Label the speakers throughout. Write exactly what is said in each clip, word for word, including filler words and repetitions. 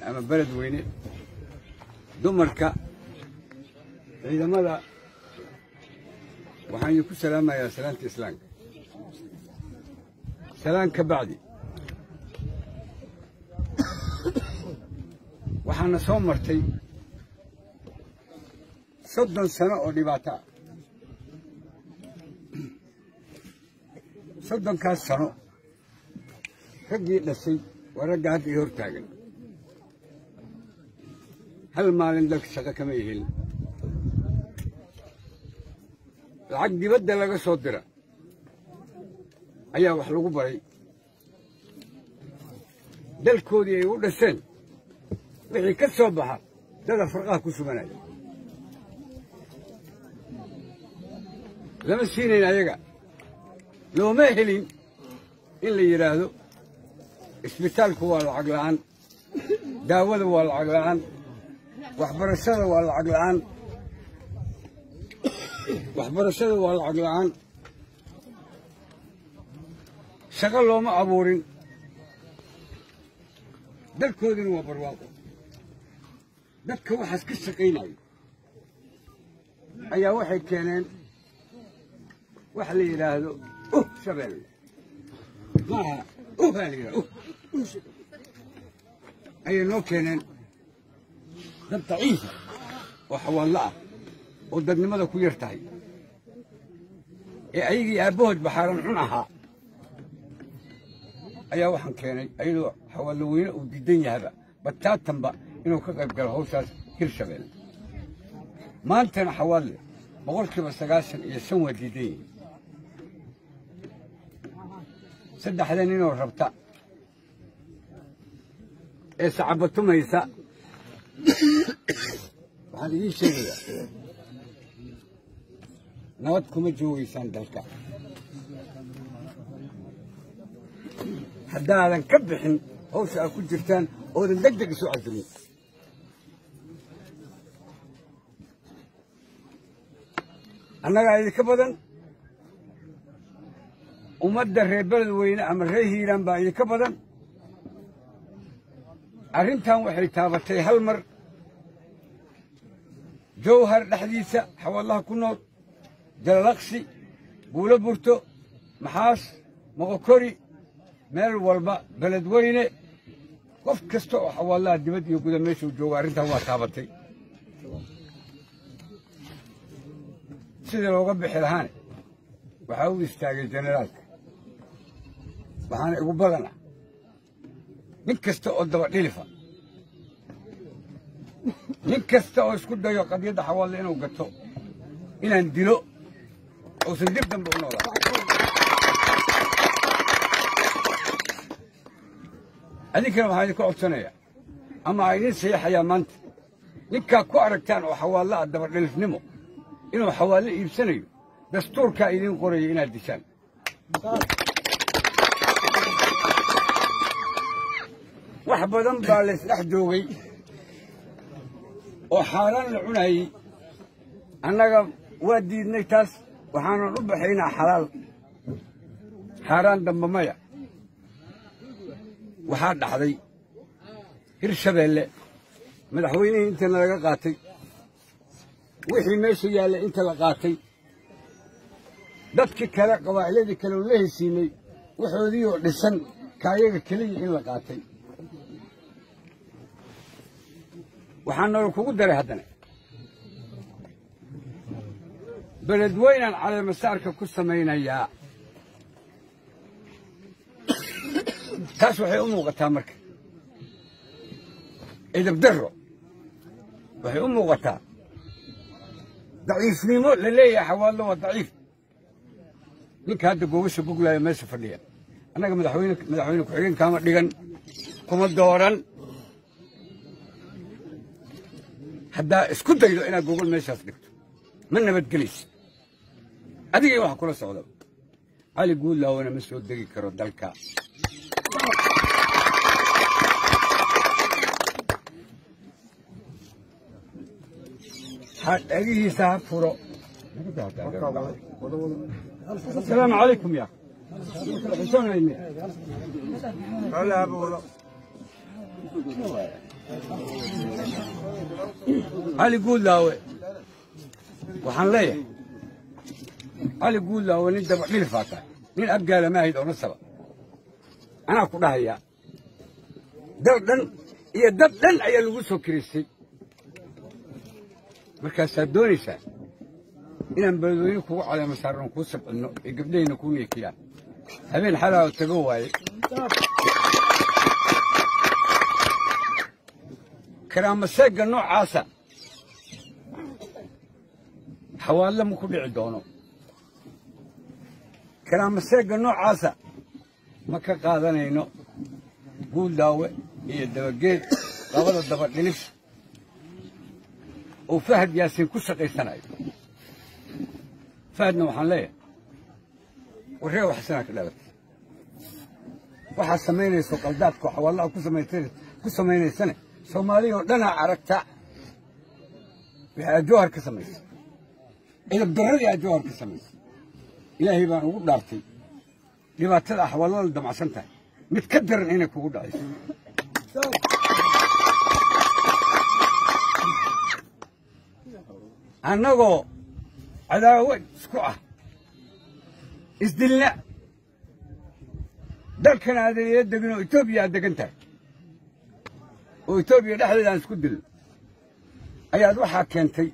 Speaker 1: أما بلد ويني دمرك إذا ماذا وحان يكون سلامة يا سلامة إسلام سلام كبعدي وحان صوم مرتي صدن سنة ودباتا صدن كاس سنة رجي لسي ورجع هذه يرتاجن هل ما عندك شقة كما يهل العقد بدل لك صدرة أيها وحلو بري دل كودي يقول السن وحي كالصباح ده فرقاه كسبنا لما السينين أيها لو ما هلين اللي يرادو اسبيتالك هو العقلان داود هو العقلان وحبر السنة هو العقلان وحبر السنة هو العقلان شغل لهم أبورين دل كودين وبرواقو دك وحس كسقيناي أيا واحد كانين وحلي يرادو أوه شباب ما أوه هالي أوه أي نوع كانن دب ضعيفة وحوالله ودد نمذا كويرتاي أيجي أبوهد بحارن عنها أيا وحن كاني أيلو حوالوين وديدين هذا بتات تنبأ إنه كقب جلهوساس كرشبل ما أنت أنا حوالي بقول كي بس قاسن يسوي ديدين سد حدنين وربطة إيش عبتم إيسا هذه شيء نودكم جو إيسان دلك حدا هذا نكبحن هو سأكون جرتان أو ندقدق سوء عزمي أنا قاعد كبدن ومد الربل وين أمر هيران باي كبدن أرنتان وحي تابتي هالمر جوهر الحديثة حوالله كنور جلقسي بولا بورتو محاس مغكوري مال والبا بلد وينه قف كستو حوالله دبد يقول ماشي وجو أرنتان وتابتي سيدي لو قبح الهاني وحاول يستاقي جنرالك وحاني أقول بغنا من كستا أدوى ليلفا من كستا أسكت دايو قد يدى حوالي إنه وقتو إنا ندلو أو سندب دم بقنا الله هذيك لما هذيك عطسانية أما عينين سيحة يا مانت نكا كو أركتان وحوالي أدوى ليلف نمو إنه حوالي يبسنيو دستور كائنين قرية إنا الدشان وحبدن بالس أحدوغي وحاران العناي أنا ودي نيتاس وحنا ربحينا حلال حاران دم مايا وحاد حدي هرشبيل مدحويني انت لا قاتي وحي ماشي يال انت لا قاتي dadkii kale qabaa'iladii kale oo la hesiinay waxoodii oo dhisan kaayaga kaliya in la qaatay waxaan kugu daray haddana بلد وين على مسارك كل مينيا تاس وحي أمو غتا مرك إذا بدروا وحي أمو غتا ضعيف نيمو للي حواله ضعيف لك هذا قوس بقول لا ما سفرليا أنا مدحوينك مدحوينك وحين كامر ديجن كم الدوران حدا اسكت دايلو أنا جوجل ما شافنك من نبت جليس أديك واحد كل السعودة علي يقول له أنا مسعود دقيق كرد الكا حد أجيه ساعة فرو السلام عليكم يا شلون هيني؟ هلا أبو علي قول له وحن ليه علي قول له انت مين فاكر مين ابقى ما هي دون السبب انا اقول لها يا دردن هي دردن اي لو كريسي markaasaa doonaysaa inaan beledweyne kugu caleemo saarno kuu sabcino ee gabdhahayna kuu neekiyaan habeen xalaa tago waaye karaamaseegga noocaasa xawaalle ma ku dhici doono karaamaseegga noocaasa ma ka qaadanayno guul daawe iyo dabageed labada daba dhilif وفهد ياسين كل شقي سنة فهدنا وحن ليه والريو حسنا كذا واحد سميني سوق الدات كح والله كل سميني كل سميني سنة سومالي ودنا عركتا بجوهر كسميس إلى الدرجة يا جوهر كسميس إلهي بان وقول دارتي لما تلا حوالله الدمع سنتين متكدر عينك وقول دارتي annagoo cadaawad isku ah isdilna dalkan aadaniya degan oo Itoobiya aad degan tahay oo Itoobiya dhexdeeda aan isku dilno ayaad waxaa keentay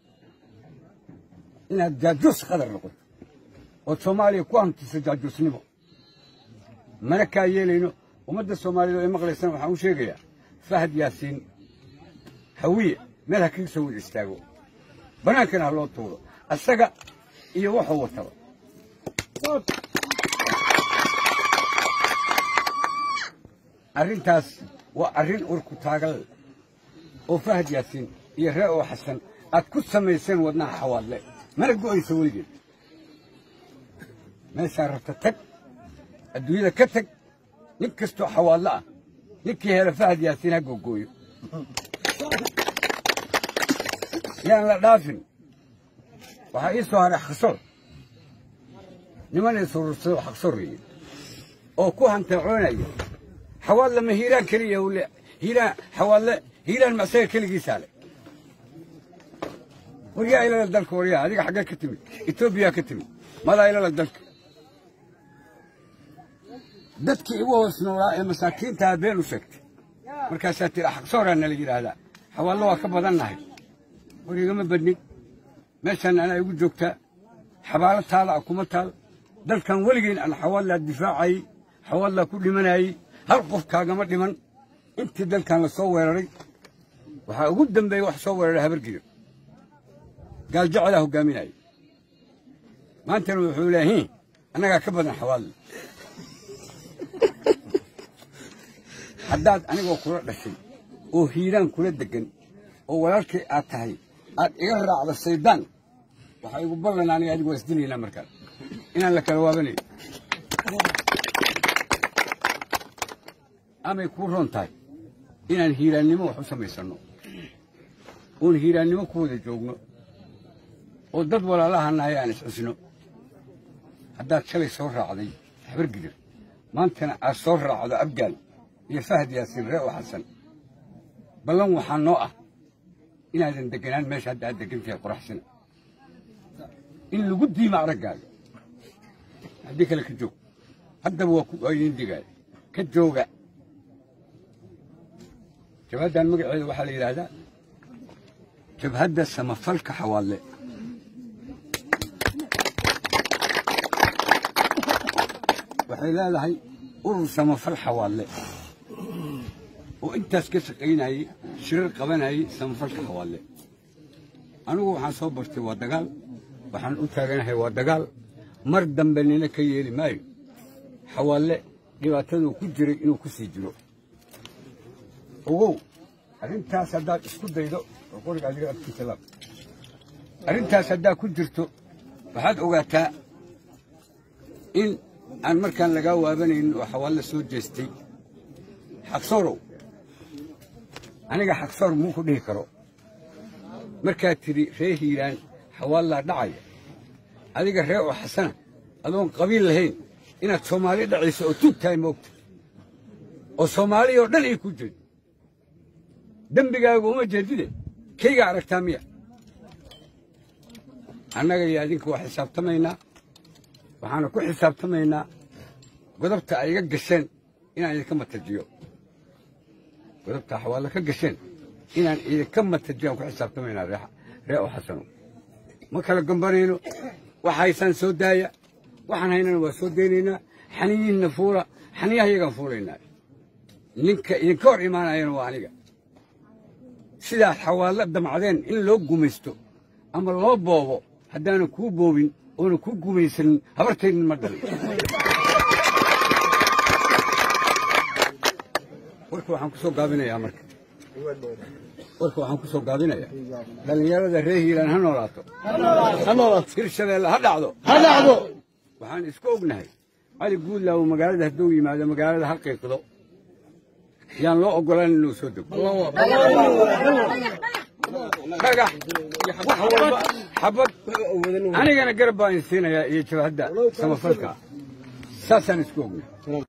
Speaker 1: inaad jaajuus qadar noqoto oo Soomaaliya ku hantiso jaajuusnimo mana kaa yeelayno ummadda Soomaaliyeed ee maqlaysan waxaan u sheegayaa Fahad Yaasiin hawiye meel ha kaga soo wada istaago banaankan ha loo tuuro asaga iyo wuxuu wataba arrintaas waa arrin urku taagal oo Fahad Yaasiin iyo Ree'o Xasan aad ku samayseen wadnaha xawaalle mana go'ayso weligeed meeshaa rabta tag adduunyada ka tag nin kastoo xawaalle ah ninkii hela Fahad Yaasiin ha googooyo yaan la dhaafin waxaa ii soo haray xaqsor niman isurursado xaqsorriye oo ku hantacoonaya xawaalle ma hiiraan keliya ule hiiraan xawaalle hiiraan masaga keligiisaa le waryaa ilala dalka waryaa adiga xaggee ka timid Itoobiya ka timid madaa ilala dalka dadkii igu hoos noolaa ee masaakiintaa been u sheegtay markaasaa tiri xaqsoraa nala yidhaahdaa xawaalle waa ka badannahay warigama badnin meeshaan anaa igu joogtaa xabaalo taala kuma taal dalkan weligeen aan xawaalaa difaacayay xawaalaa ku dhimanayay hal qof kaagama dhiman intii dalkan la soo weeraray waxaa ugu dambeeyey wax soo weeraray habargido gaal jecelaa hogaaminayay maantana wuxuu leeyahay annagaa ka badan xawaalle haddaad anigoo kula dhashay oo hiiraan kula degan oo walaalkay aad tahay aad iga raacdo saydaan waxaa igu ballan aniga adigu waa isdilaynaa markaa inaan la kala waabanayo amay kuu roon tahay inaan hiiraannimo wax u samaysanno oon hiiraannimo ku wada joogno oo dad walaalaha nahay aan iscusno haddaad shalay soo raacday habargidir maantana aad soo raacdo abgaal iyo Fahad Yaasiin Ree'o Xasan ballan waxaa noo ah inaadan deganaan meesha hadda aad degan tahay qoraxsana in lagu diima araggaaga haddii kale ka joog haddaba waa idin digaay ka jooga jabhaddan magaceeda waxaa la yidhaahdaa jabhadda samafalka xawaalle waxay leedahay urur samafal xawaalle oo intaas ka shaqaynayay shirar qabanayay samafalka xawaalle anigu waxaan soo bartay waa dagaal waxaan u taaganahay waa dagaal mar dambe nina ka yeeli maayo xawaalle dhibaataduu ku jiray inuu ku sii jiro ogow arrintaas haddaad isku daydo oo qoriga adiga agtiisa laab arrintaas haddaad ku jirto waxaad ogaataa in aan markaan lagaa waabanaynin oo xawaalle soo jeestay xaqsorow aniga xaqsor muu ku dhihi karo markaad tidhi ree hiiraan xawaallaa dhacaya adiga Ree'o Xasana adoon qabiil lahayn inaad Soomaali dhacayso oo tuug tahay moogta oo Soomaali oo dhan ay ku jeedo dembigaaga uma jeedide kayga aragtaa miya annaga iyo adinka waa xisaabtamaynaa waxaana ku xisaabtamaynaa godobta ay iga gasheen inaan idinka matajiyo godobta xawaalla ka gasheen inaan idinka matajiyo aan ku xisaabtamaynaa ree u xasano ma kala gambanayno waxaysaan soo daaya waxaan haynana waa soo daynaynaa xaniyiinna fuula xaniyaha iyagaan fuulaynaa ninka idinka hor imaanayana waa aniga sidaad xawaalla damcadeen in loo gumaysto ama loo boobo haddaanan kuu boobin oonan kuu gumaysanin habartaynin ma dhalin warka waxaan ku soo gaabinayaa marka warka waxaan ku soo gaabinayaa dhallinyarada reer hiilaan ha noolaato hirshabeelle ha dhacdo waxaan isku ognahay cali guudlaawo magaalada hadduu yimaado magaalada ha qiiqdo yaan loo oggolaan inuu soo dego dhagax wax walba xabad anigana garab baan siinaya iyo jabhadda samafalka saasaan isku ognahay